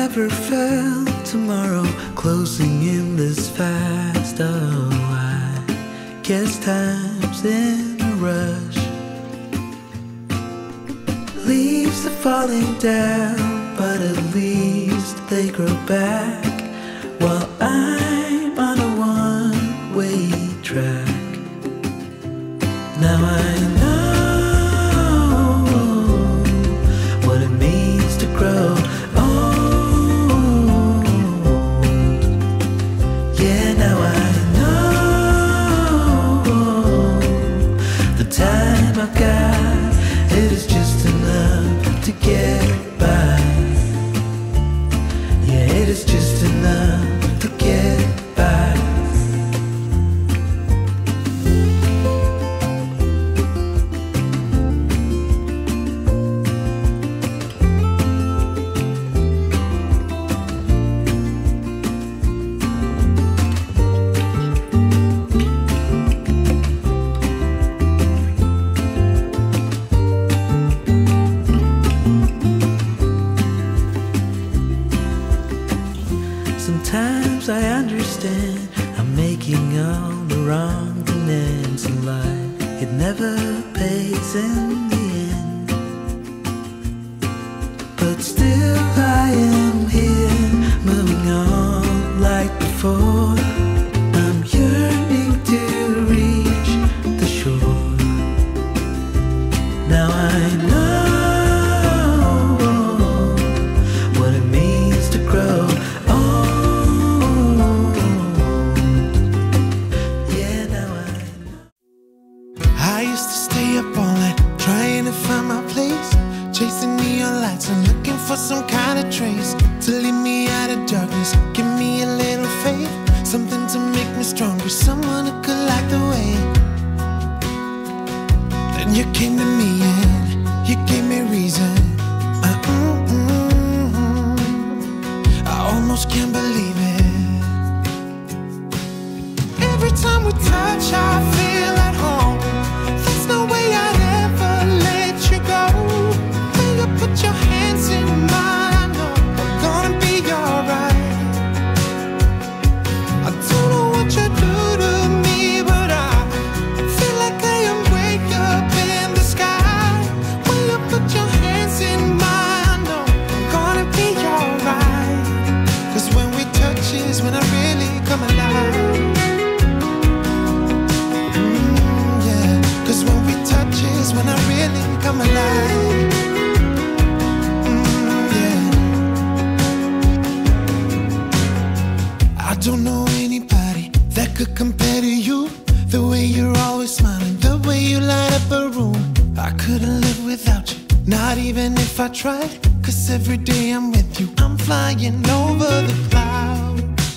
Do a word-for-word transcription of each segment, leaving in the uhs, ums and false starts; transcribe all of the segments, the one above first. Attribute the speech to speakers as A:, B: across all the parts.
A: never felt tomorrow closing in this fast. Oh, I guess time's in a rush. Leaves are falling down, but at least they grow back, while I'm on a one-way track. Now I know what it means to grow old. Yeah, now I know the time I've got, it is just enough to get by. Yeah, it is just enough to get by. Sometimes I understand I'm making all the wrong demands in life. It never pays in the end, but still I am here, moving on like before. I'm yearning to reach the shore. Now I know what it means to grow.
B: I used to stay up all night trying to find my place, chasing neon lights and looking for some kind of trace to lead me out of darkness, give me a little faith, something to make me stronger, someone who could light the way. Then you came to me and you gave me reason. uh, mm, mm, mm. I almost can't believe it. Every time we touch I feel at home. There's no way I'd ever let you go. When you put your hands in mine, I know I'm gonna be alright. I don't know what you do to me, but I feel like I am way up in the sky. When you put your hands in mine, I know I'm gonna be alright. Cause when we touch is when I really come alive. When I really come alive. mm, yeah. I don't know anybody that could compare to you. The way you're always smiling, the way you light up a room. I couldn't live without you, not even if I tried. Cause every day I'm with you, I'm flying over the clouds.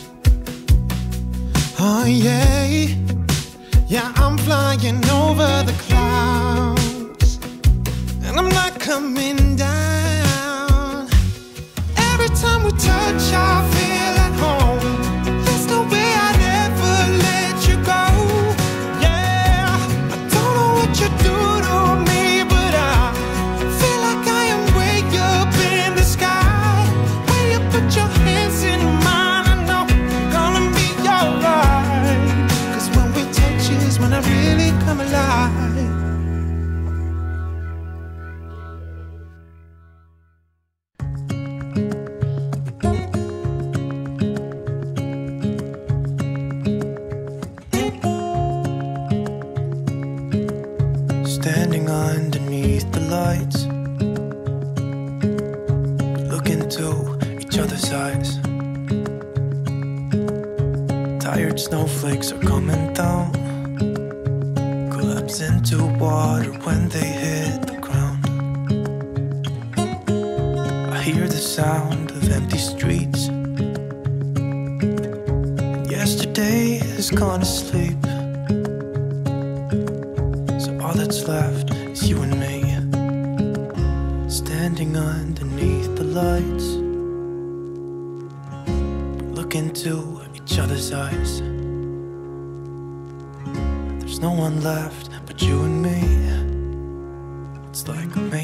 B: Oh yeah, yeah, I'm flying over the clouds. And I'm not coming down. Every time we touch I feel at home. There's no way I'd ever let you go. Yeah, I don't know what you do to me, but I feel like I am way up in the sky. When you put your hands in mine, I know I'm gonna be alright. Cause when we touch is when I really come alive. Standing underneath the lights, look into each other's eyes. Tired snowflakes are coming down, collapse into water when they hit the ground. I hear the sound of empty streets. Yesterday has gone to sleep, so all that's left is you and me, standing underneath the lights, look into each other's eyes. There's no one left but you and me. It's like a